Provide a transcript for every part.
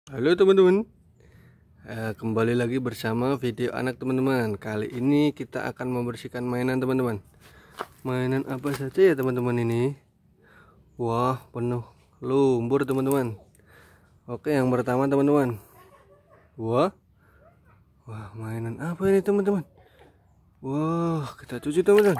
Halo teman-teman, kembali lagi bersama video anak teman-teman. Kali ini kita akan membersihkan mainan teman-teman. Mainan apa saja ya teman-teman ini? Wah, penuh lumpur teman-teman. Oke, yang pertama teman-teman. Wah, mainan apa ini teman-teman? Wah, kita cuci teman-teman.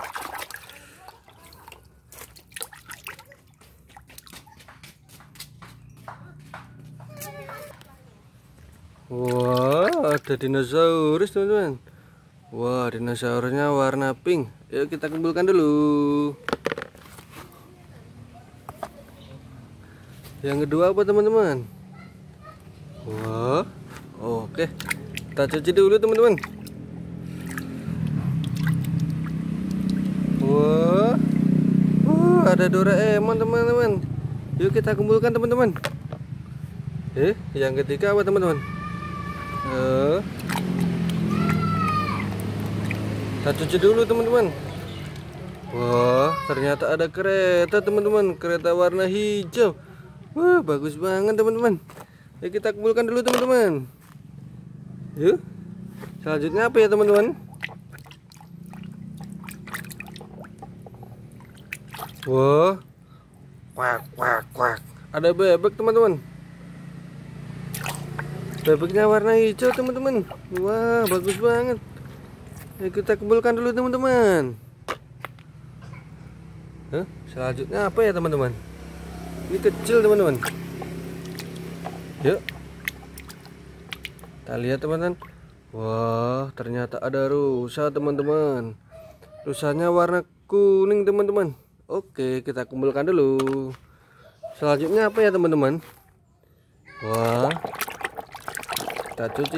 Wah, ada dinosaurus teman-teman. Wah, dinosaurusnya warna pink. Yuk kita kumpulkan dulu. Yang kedua apa teman-teman? Wah, oke. Kita cuci dulu teman-teman. Wah, ada Doraemon teman-teman. Yuk kita kumpulkan teman-teman. Yang ketiga apa teman-teman? Kita cuci dulu teman-teman. Wah, ternyata ada kereta teman-teman, kereta warna hijau. Wah, bagus banget teman-teman. Yuk kita kumpulkan dulu teman-teman. Yuk, selanjutnya apa ya teman-teman? Wah, kuak. Ada bebek teman-teman. Bebeknya warna hijau teman-teman. Wah, bagus banget. Yuk kita kumpulkan dulu teman-teman. Selanjutnya apa ya teman-teman? Ini kecil teman-teman. Yuk kita lihat teman-teman. Wah, ternyata ada rusa teman-teman. Rusanya warna kuning teman-teman. Oke, kita kumpulkan dulu. Selanjutnya apa ya teman-teman? Wah, kita cuci.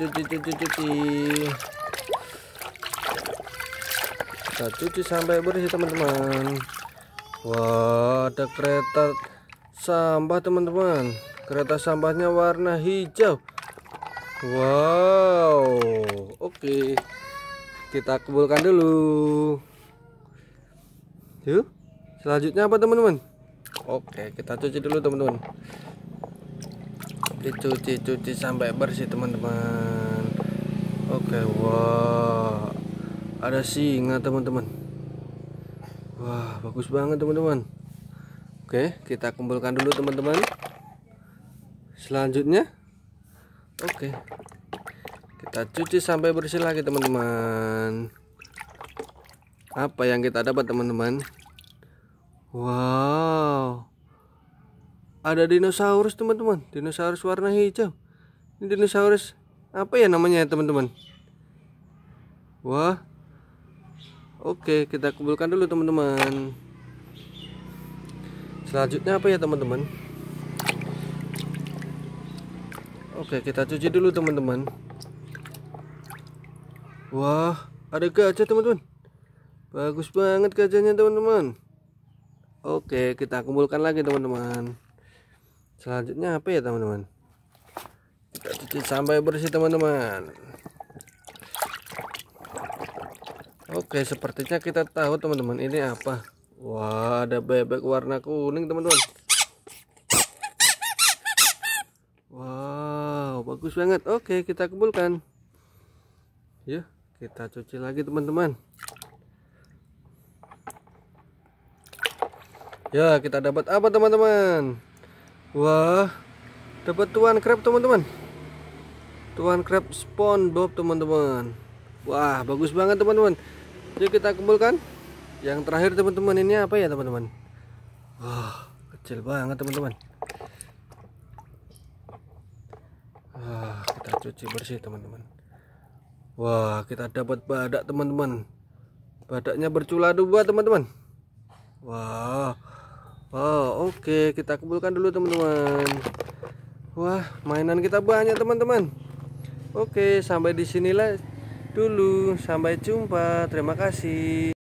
Kita cuci sampai bersih teman-teman. Wah, ada kereta sampah teman-teman. Kereta sampahnya warna hijau. Wow, oke. Kita kumpulkan dulu. Yuk, selanjutnya apa teman-teman? Oke, kita cuci dulu teman-teman. Cuci sampai bersih teman-teman. Oke, wah, ada singa teman-teman. Wah, bagus banget teman-teman. Oke, kita kumpulkan dulu teman-teman. Selanjutnya, oke, kita cuci sampai bersih lagi teman-teman. Apa yang kita dapat teman-teman? Wow, ada dinosaurus teman-teman. Dinosaurus warna hijau. Ini dinosaurus apa ya namanya teman-teman? Wah, oke, kita kumpulkan dulu teman-teman. Selanjutnya apa ya teman-teman? Oke, kita cuci dulu teman-teman. Wah, ada gajah teman-teman. Bagus banget gajahnya teman-teman. Oke, kita kumpulkan lagi teman-teman. Selanjutnya apa ya teman-teman? Kita cuci sampai bersih teman-teman. Oke, sepertinya kita tahu teman-teman ini apa. Wah, ada bebek warna kuning teman-teman. Wow, bagus banget. Oke, kita kumpulkan. Yuk, kita cuci lagi teman-teman. Ya, kita dapat apa teman-teman? Wah, dapat tuan crab teman-teman. Tuan crab SpongeBob teman-teman. Wah, bagus banget teman-teman. Yuk kita kumpulkan. Yang terakhir teman-teman, ini apa ya teman-teman? Wah, kecil banget teman-teman. Wah, kita cuci bersih teman-teman. Wah, kita dapat badak teman-teman. Badaknya bercula dua teman-teman. Wah, oke, kita kumpulkan dulu teman-teman. Wah, mainan kita banyak teman-teman. Oke, sampai di sinilah dulu. Sampai jumpa. Terima kasih.